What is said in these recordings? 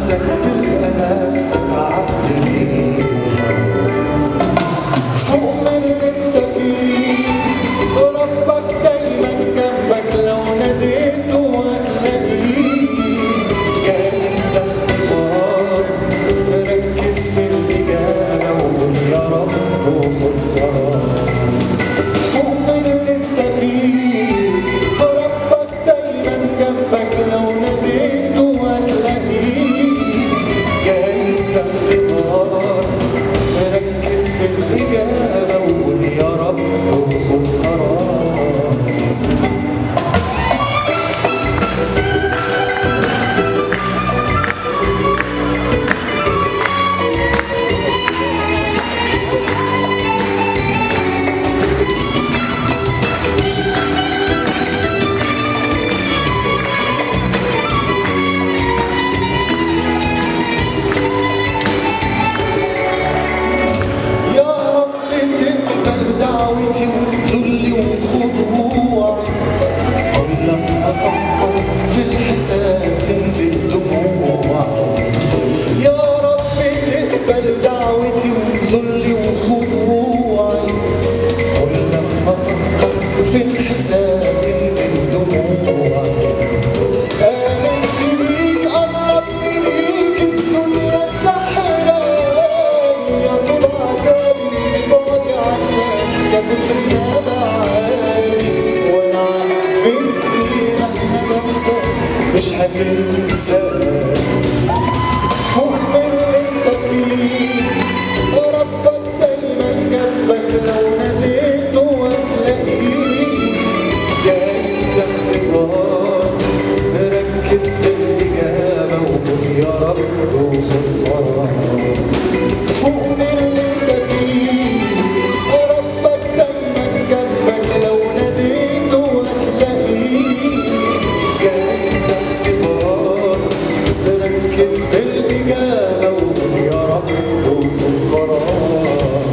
نفسك تلقى نفسك عبد ليه فوق من اللي انت فيه. ربك دايما جنبك لو ناديته هتلاقيه. جايز ده اختبار، ركز في الإجابة وقول يا رب وخد قرار. فوق من اللي انت فيه، ربك دايما جنبك لو ناديته هتلاقيه. جايز ده اختبار، ركز في الإجابة وقول يا رب وخد قرار. دعوتي وذلي وخضوعي، كل لما افكر في الحساب تنزل دموعي. يا رب تقبل دعوتي وذلي وخضوعي، كل لما افكر في الحساب تنزل دموعي. آمنت بيك قربني ليك الدنيا سحراني، يا طول عذابي بعدي عنك يا كتر ما بعاني. وانا عارفني مهما بنسى مش هتنساني. فوق من اللي انت فيه، ربك دايما جنبك لو ناديته هتلاقيه. جايز ده اختبار، ركز في الإجابة وقول يا رب وخد قرار. فوق من اللي انت فيه، لو ناديته هتلاقيه. جايز ده اختبار، ركز في الإجابة وقول يا رب وخد قرار.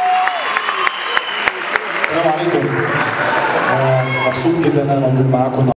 السلام عليكم. مبسوط جدا ان انا موجود معاكم.